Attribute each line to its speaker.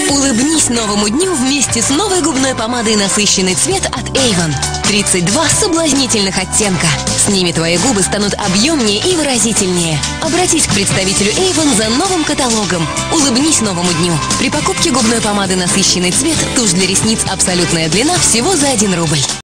Speaker 1: Улыбнись новому дню вместе с новой губной помадой «Насыщенный цвет» от Avon. 32 соблазнительных оттенка. С ними твои губы станут объемнее и выразительнее. Обратись к представителю Avon за новым каталогом. Улыбнись новому дню. При покупке губной помады «Насыщенный цвет» тушь для ресниц «Абсолютная длина» всего за 1 рубль.